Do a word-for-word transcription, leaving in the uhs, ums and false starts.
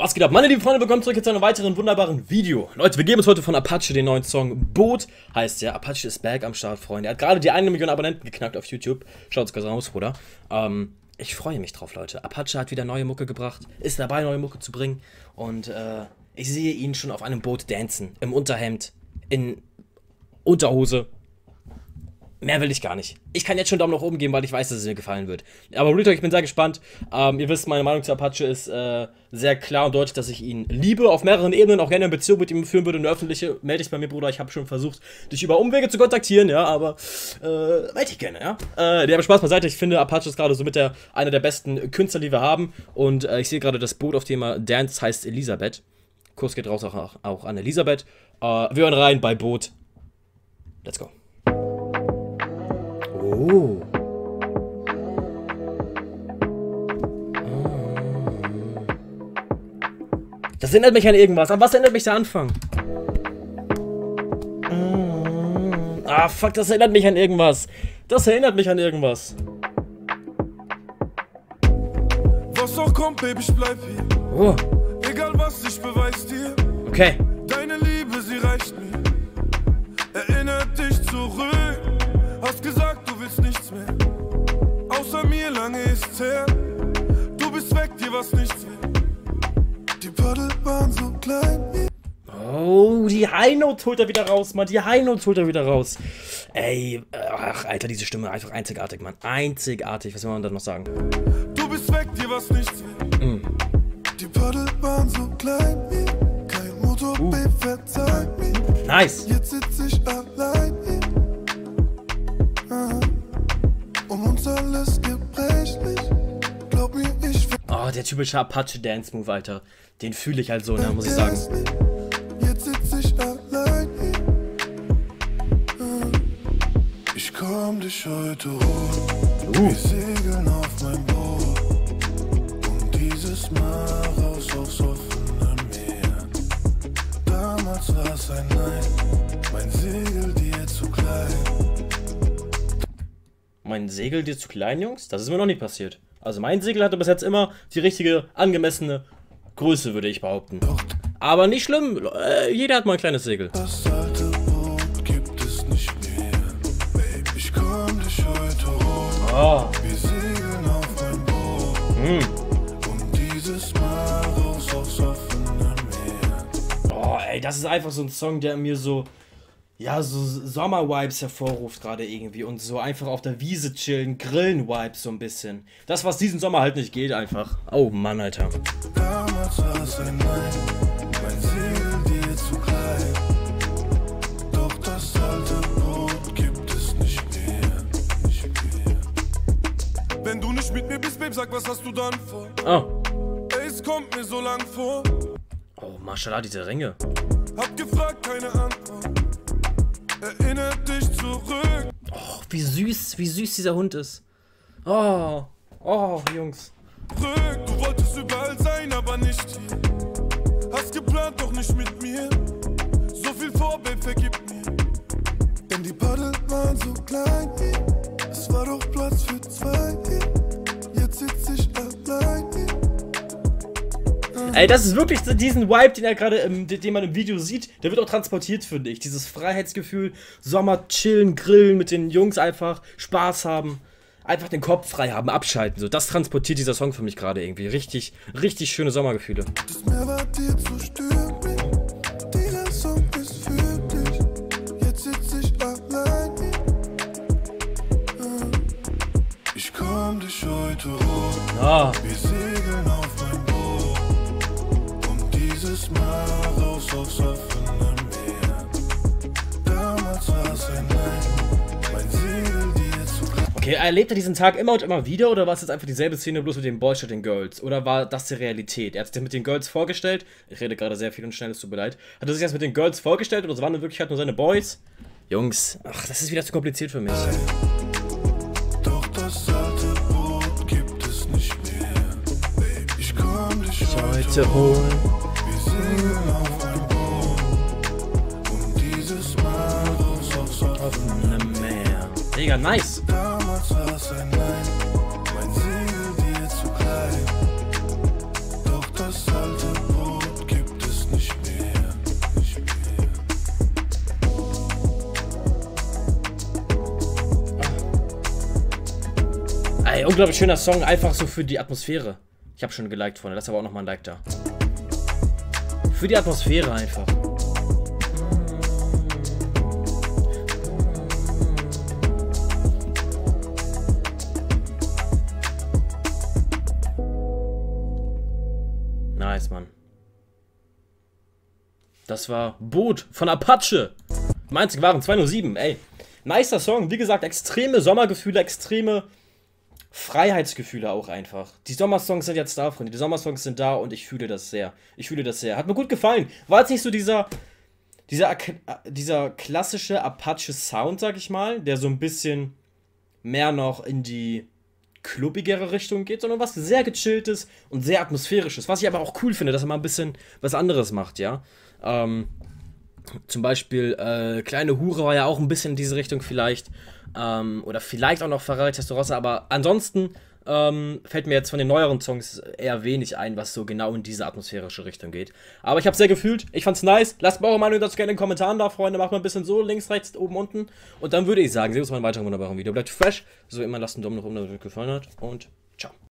Was geht ab, meine lieben Freunde, willkommen zurück zu einem weiteren wunderbaren Video. Leute, wir geben uns heute von Apache den neuen Song Boot, heißt der. Apache ist back am Start, Freunde. Er hat gerade die eine Million Abonnenten geknackt auf YouTube. Schaut's gerade raus, Bruder. Ähm, ich freue mich drauf, Leute. Apache hat wieder neue Mucke gebracht, ist dabei, neue Mucke zu bringen. Und äh, ich sehe ihn schon auf einem Boot dancen, im Unterhemd, in Unterhose. Mehr will ich gar nicht. Ich kann jetzt schon Daumen nach oben geben, weil ich weiß, dass es mir gefallen wird. Aber Real Talk, ich bin sehr gespannt. Ähm, ihr wisst, meine Meinung zu Apache ist äh, sehr klar und deutlich, dass ich ihn liebe. Auf mehreren Ebenen, auch gerne eine Beziehung mit ihm führen würde. Eine öffentliche, melde dich bei mir, Bruder. Ich habe schon versucht, dich über Umwege zu kontaktieren, ja, aber äh, melde ich gerne, ja. Äh, der Spaß beiseite. Ich finde, Apache ist gerade so mit der, einer der besten Künstler, die wir haben. Und äh, ich sehe gerade das Boot, auf dem er dance, heißt Elisabeth. Kurs geht raus auch, auch an Elisabeth. Äh, wir hören rein bei Boot. Let's go. Oh. Das erinnert mich an irgendwas. An was erinnert mich der Anfang? Ah, fuck, das erinnert mich an irgendwas. Das erinnert mich an irgendwas. Was auch kommt, Baby, ich bleib hier. Oh. Egal was, ich beweis dir. Okay. Deine Liebe, sie reicht mir. Erinnert dich zurück. Hast gesagt, du willst nichts mehr. Außer mir, lange ist's her. Du bist weg, dir war's nichts mehr. Die Paddel waren so klein. Oh, die High Note holt er wieder raus, Mann. Die High Note holt er wieder raus. Ey, ach, Alter, diese Stimme einfach einzigartig, Mann. Einzigartig, was will man da noch sagen? Du bist weg, dir war's nichts mehr. Mm. Die Paddel waren so klein. Kein Motor, uh. Babe, verzeih mir. Nice. Jetzt sitz ich allein hier. Und uns alles gebrechlich. Glaub mir, ich. Oh, der typische Apache Dance Move, Alter. Den fühle ich halt so, ne, muss ich sagen. Jetzt sitz ich allein hier. Ich komm dich heute hoch. Wir segeln auf mein Boot. Und dieses Mal raus aufs offene Meer. Damals war's ein Nein. Mein Segel dir zu klein. Mein Segel dir zu klein, Jungs? Das ist mir noch nicht passiert. Also mein Segel hatte bis jetzt immer die richtige, angemessene Größe, würde ich behaupten. Aber nicht schlimm, äh, jeder hat mal ein kleines Segel. Das alte Boot gibt es nicht mehr. Baby, ich komm dich heute hoch. Oh. Wir segeln auf mein Boot. Mm. Und dieses Mal raus aufs offene Meer. Oh, ey, das ist einfach so ein Song, der mir so... Ja, so Sommer-Vibes hervorruft gerade irgendwie und so einfach auf der Wiese chillen, Grillen-Vibes so ein bisschen. Das, was diesen Sommer halt nicht geht, einfach. Oh Mann, Alter. Damals war es ein Nein, mein Segel dir zu klein. Doch das alte Boot gibt es nicht mehr, nicht mehr. Wenn du nicht mit mir bist, Babe, sag, was hast du dann vor? Oh. Ey, es kommt mir so lang vor. Oh, Maschallah, diese Ringe. Hab gefragt, keine Antwort. Erinnert dich zurück. Oh, wie süß, wie süß dieser Hund ist. Oh, oh, Jungs. Du wolltest überall sein, aber nicht hier. Hast geplant, doch nicht mit mir. So viel vor, Babe, vergib mir. Denn die Paddel waren so klein. Es war doch Platz für zwei. Jetzt sitz ich allein. Ey, das ist wirklich diesen Vibe, den er gerade, den man im Video sieht, der wird auch transportiert, finde ich. Dieses Freiheitsgefühl, Sommer chillen, grillen mit den Jungs einfach, Spaß haben, einfach den Kopf frei haben, abschalten. So, das transportiert dieser Song für mich gerade irgendwie. Richtig, richtig schöne Sommergefühle. Das Meer war dir zu stürmisch. Dieser Song ist für dich. Jetzt sitz ich allein. Ich komm dich heute hoch. Ah. Wir segeln auf mein Boot. Dieses Mal raus aufs offene Meer. Damals war's ein Nein, mein Segel dir zu klein. Okay, erlebt er diesen Tag immer und immer wieder oder war es jetzt einfach dieselbe Szene bloß mit den Boys statt den Girls? Oder war das die Realität? Er hat sich mit den Girls vorgestellt. Ich rede gerade sehr viel und schnell, es tut mir leid. Hat er sich das mit den Girls vorgestellt oder es waren in Wirklichkeit nur seine Boys? Jungs, ach, das ist wieder zu kompliziert für mich. Doch das alte Boot gibt es nicht mehr. Baby, ich komm dich heute holen. Auf mein Boot. Und dieses Mal raus aufs offene Meer. Digga, nice. Damals war's ein Nein, mein Segel dir zu klein. Doch das alte Boot unglaublich schöner Song, einfach so für die Atmosphäre. Ich habe schon geliked, Freunde. Lass aber auch nochmal ein Like da. Für die Atmosphäre einfach. Nice, Mann. Das war Boot von Apache. Im einzigen waren zwei null sieben, ey. Nicer Song, wie gesagt, extreme Sommergefühle, extreme Freiheitsgefühle auch einfach. Die Sommersongs sind jetzt da, Freunde. Die Sommersongs sind da und ich fühle das sehr. Ich fühle das sehr. Hat mir gut gefallen. War jetzt nicht so dieser, dieser, dieser klassische Apache-Sound, sag ich mal, der so ein bisschen mehr noch in die klubbigere Richtung geht, sondern was sehr gechilltes und sehr atmosphärisches. Was ich aber auch cool finde, dass er mal ein bisschen was anderes macht, ja. Ähm, zum Beispiel, äh, Kleine Hure war ja auch ein bisschen in diese Richtung vielleicht. Ähm, oder vielleicht auch noch Ferrari Testarossa, aber ansonsten ähm, fällt mir jetzt von den neueren Songs eher wenig ein, was so genau in diese atmosphärische Richtung geht. Aber ich habe sehr gefühlt, ich fand's nice. Lasst mir eure Meinung dazu gerne in den Kommentaren da, Freunde. Macht mal ein bisschen so, links, rechts, oben, unten. Und dann würde ich sagen, sehen wir uns mal in einem weiteren wunderbaren Video. Bleibt fresh, so wie immer, lasst einen Daumen nach oben, wenn es euch gefallen hat. Und ciao.